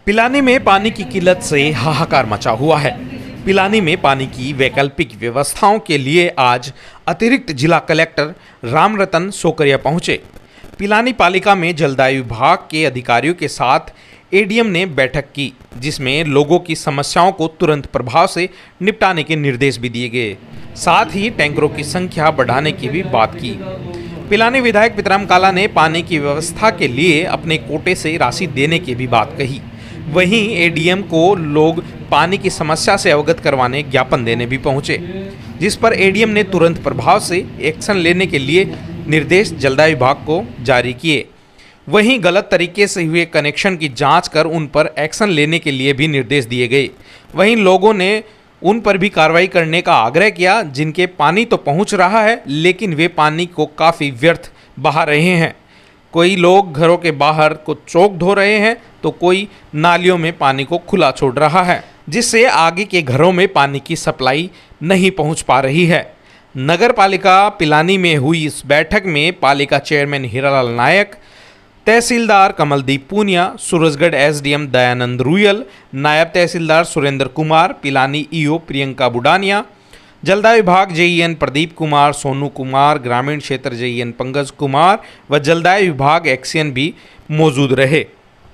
पिलानी में पानी की किल्लत से हाहाकार मचा हुआ है। पिलानी में पानी की वैकल्पिक व्यवस्थाओं के लिए आज अतिरिक्त जिला कलेक्टर रामरतन सोकरिया पहुंचे। पिलानी पालिका में जलदाय विभाग के अधिकारियों के साथ एडीएम ने बैठक की, जिसमें लोगों की समस्याओं को तुरंत प्रभाव से निपटाने के निर्देश भी दिए गए। साथ ही टैंकरों की संख्या बढ़ाने की भी बात की। पिलानी विधायक पितराम काला ने पानी की व्यवस्था के लिए अपने कोटे से राशि देने की भी बात कही। वहीं एडीएम को लोग पानी की समस्या से अवगत करवाने ज्ञापन देने भी पहुंचे, जिस पर एडीएम ने तुरंत प्रभाव से एक्शन लेने के लिए निर्देश जलदाय विभाग को जारी किए। वहीं गलत तरीके से हुए कनेक्शन की जांच कर उन पर एक्शन लेने के लिए भी निर्देश दिए गए। वहीं लोगों ने उन पर भी कार्रवाई करने का आग्रह किया, जिनके पानी तो पहुंच रहा है लेकिन वे पानी को काफ़ी व्यर्थ बहा रहे हैं। कोई लोग घरों के बाहर को चौक धो रहे हैं तो कोई नालियों में पानी को खुला छोड़ रहा है, जिससे आगे के घरों में पानी की सप्लाई नहीं पहुंच पा रही है। नगर पालिका पिलानी में हुई इस बैठक में पालिका चेयरमैन हीरालाल नायक, तहसीलदार कमलदीप पूनिया, सूरजगढ़ एसडीएम दयानंद रुयल, नायब तहसीलदार सुरेंद्र कुमार, पिलानी ईओ प्रियंका बुडानिया, जलदाय विभाग जेईएन प्रदीप कुमार, सोनू कुमार, ग्रामीण क्षेत्र जेईएन पंकज कुमार व जलदाय विभाग एक्सीएन भी मौजूद रहे।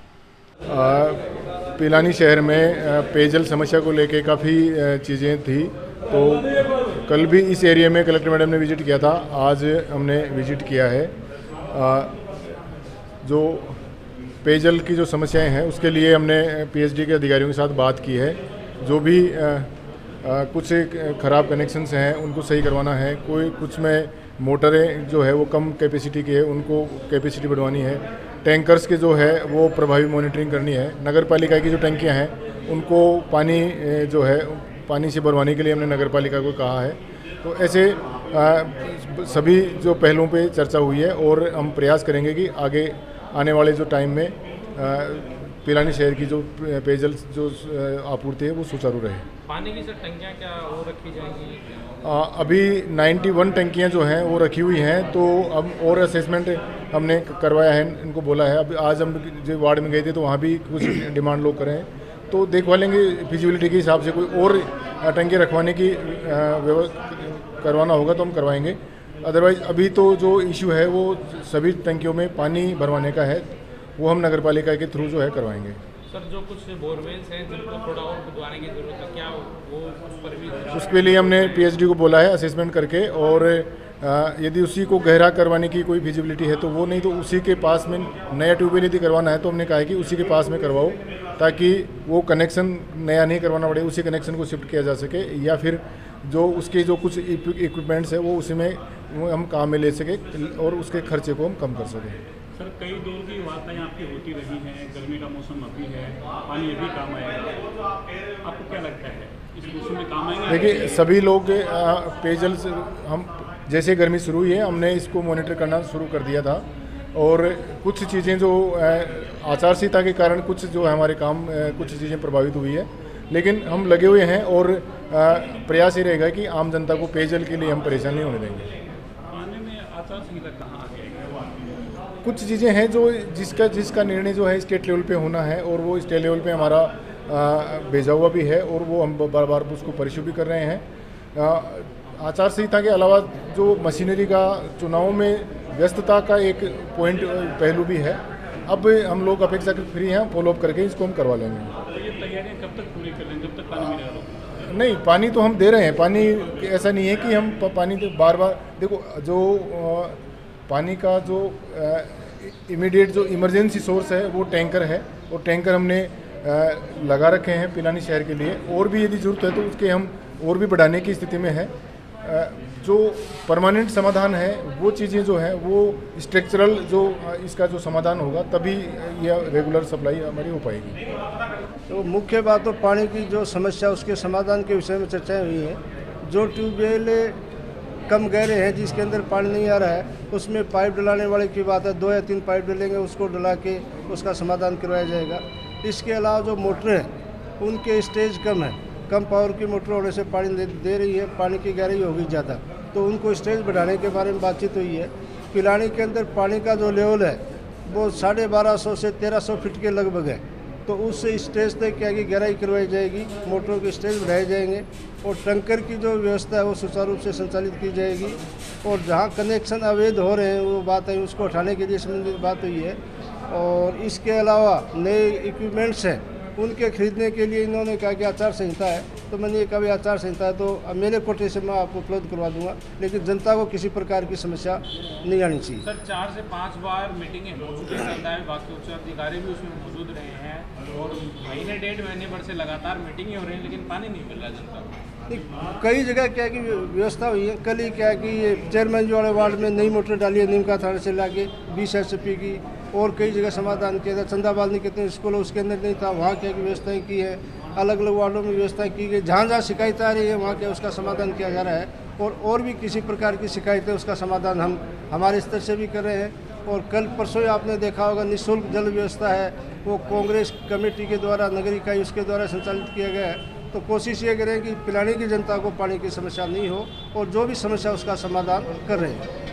पिलानी शहर में पेयजल समस्या को लेकर काफ़ी चीज़ें थी, तो कल भी इस एरिया में कलेक्टर मैडम ने विजिट किया था, आज हमने विजिट किया है। जो पेयजल की जो समस्याएं हैं उसके लिए हमने पीएचडी के अधिकारियों के साथ बात की है। जो भी कुछ ख़राब कनेक्शंस हैं उनको सही करवाना है, कोई कुछ में मोटरें जो है वो कम कैपेसिटी की है, उनको कैपेसिटी बढ़वानी है। टैंकर्स के जो है वो प्रभावी मॉनिटरिंग करनी है। नगर पालिका की जो टंकियां हैं उनको पानी जो है पानी से भरवाने के लिए हमने नगर पालिका को कहा है। तो ऐसे सभी जो पहलुओं पे चर्चा हुई है और हम प्रयास करेंगे कि आगे आने वाले जो टाइम में पिलानी शहर की जो पेयजल जो आपूर्ति है वो सुचारू रहे। पानी की सर टंकियाँ क्या वो रखी जाएंगी? अभी 91 टंकियाँ जो हैं वो रखी हुई हैं, तो अब और असेसमेंट हमने करवाया है, इनको बोला है। अभी आज हम जो वार्ड में गए थे तो वहाँ भी कुछ डिमांड लोग करें, तो देखवा लेंगे फिजिबिलिटी के हिसाब से कोई और टंकी रखवाने की करवाना होगा तो हम करवाएंगे। अदरवाइज़ अभी तो जो इशू है वो सभी टंकियों में पानी भरवाने का है, वो हम नगर पालिका के थ्रू जो है करवाएंगे। सर जो कुछ बोरवेल्स हैं जिनको थोड़ा और खुदवाने की जरूरत है, क्या वो उस पर भी उसके लिए हमने पीएचडी को बोला है असेसमेंट करके, और यदि उसी को गहरा करवाने की कोई फिजिबिलिटी है तो वो, नहीं तो उसी के पास में नया ट्यूबवेल यदि करवाना है तो हमने कहा है कि उसी के पास में करवाओ, ताकि वो कनेक्शन नया नहीं करवाना पड़े, उसी कनेक्शन को शिफ्ट किया जा सके, या फिर जो उसके जो कुछ इक्विपमेंट्स है वो उसी में हम काम में ले सके और उसके खर्चे को हम कम कर सकें। सर कई दौर की वार्ताएं आपकी होती रही हैं, गर्मी का मौसम अभी है, पानी अभी काम आएगा, आपको क्या लगता है इस मौसम में काम आएगा? देखिए सभी लोग पेयजल से, हम जैसे गर्मी शुरू हुई है हमने इसको मॉनिटर करना शुरू कर दिया था, और कुछ चीज़ें जो आचार संहिता के कारण कुछ जो है हमारे काम कुछ चीज़ें प्रभावित हुई है, लेकिन हम लगे हुए हैं और प्रयास ये रहेगा कि आम जनता को पेयजल के लिए हम परेशान नहीं होने देंगे। आने में आचार संहिता कहाँ आ जाएगी? कुछ चीज़ें हैं जो जिसका निर्णय जो है स्टेट लेवल पे होना है, और वो स्टेट लेवल पे हमारा भेजा हुआ भी है, और वो हम बार बार उसको परिशु भी कर रहे हैं। आचार संहिता के अलावा जो मशीनरी का चुनाव में व्यस्तता का एक पॉइंट पहलू भी है। अब हम लोग अपेक्षाकृत फ्री हैं, फॉलोअप करके इसको हम करवा लेंगे। तो ये तैयारियां कब तक पूरी कर लेंगे, जब तक पानी मिलेगा? नहीं, पानी तो हम दे रहे हैं। पानी ऐसा नहीं है कि हम पानी तो बार बार, देखो जो पानी का जो इमीडिएट जो इमरजेंसी सोर्स है वो टैंकर है, और टैंकर हमने लगा रखे हैं पिलानी शहर के लिए, और भी यदि ज़रूरत है तो उसके हम और भी बढ़ाने की स्थिति में है। जो परमानेंट समाधान है वो चीज़ें जो हैं वो स्ट्रक्चरल जो इसका जो समाधान होगा तभी यह रेगुलर सप्लाई हमारी हो पाएगी। तो मुख्य बात तो पानी की जो समस्या उसके समाधान के विषय में चर्चाएं हुई हैं। जो ट्यूबवेल कम गहरे हैं जिसके अंदर पानी नहीं आ रहा है, उसमें पाइप डलाने वाले की बात है, 2 या 3 पाइप डलेंगे, उसको डला के उसका समाधान करवाया जाएगा। इसके अलावा जो मोटरें हैं उनके स्टेज कम है, कम पावर की मोटर होने से पानी दे रही है, पानी की गहराई होगी ज़्यादा, तो उनको स्टेज बढ़ाने के बारे में बातचीत हुई है। पिलानी के अंदर पानी का जो लेवल है वो 1250 से 1300 फीट के लगभग है, तो उस स्टेज तक क्या कि गहराई करवाई जाएगी, मोटरों के स्टेज बढ़ाए जाएंगे और टैंकर की जो व्यवस्था है वो सुचारू रूप से संचालित की जाएगी। और जहाँ कनेक्शन अवैध हो रहे हैं वो बात है, उसको हटाने के लिए संबंधित बात हुई है। और इसके अलावा नए इक्विपमेंट्स हैं उनके खरीदने के लिए इन्होंने कहा कि आचार संहिता है, तो मैंने कहा भी आचार संहिता है तो मेरे कोटे से मैं आपको उपलब्ध करवा दूंगा, लेकिन जनता को किसी प्रकार की समस्या नहीं आनी चाहिए। सर 4 से 5 बार मीटिंगें हो चुकी हैं, सरकार विभाग के उच्च अधिकारी भी उसमें मौजूद रहे हैं और महीने 1.5 महीने भर से लगातार मीटिंगें हो रही हैं, लेकिन पानी नहीं मिल रहा जनता को। कई जगह क्या कि व्यवस्था हुई है। कल ही क्या कि ये चेयरमैन वाले वार्ड में नई मोटर डाली है नीमका थाने से लाके 20 HP की, और कई जगह समाधान किया था। चंदाबाद कितने स्कूल है उसके अंदर नहीं था, वहाँ क्या की व्यवस्थाएं की है। अलग अलग वार्डों में व्यवस्थाएं की गई, जहाँ जहाँ शिकायत आ रही है वहाँ क्या उसका समाधान किया जा रहा है। और भी किसी प्रकार की शिकायत है उसका समाधान हम हमारे स्तर से भी कर रहे हैं। और कल परसों ही आपने देखा होगा निःशुल्क जल व्यवस्था है वो कांग्रेस कमेटी के द्वारा, नगर इकाई उसके द्वारा संचालित किया गया है। तो कोशिश ये करें कि पिलानी की जनता को पानी की समस्या नहीं हो और जो भी समस्या उसका समाधान कर रहे हैं।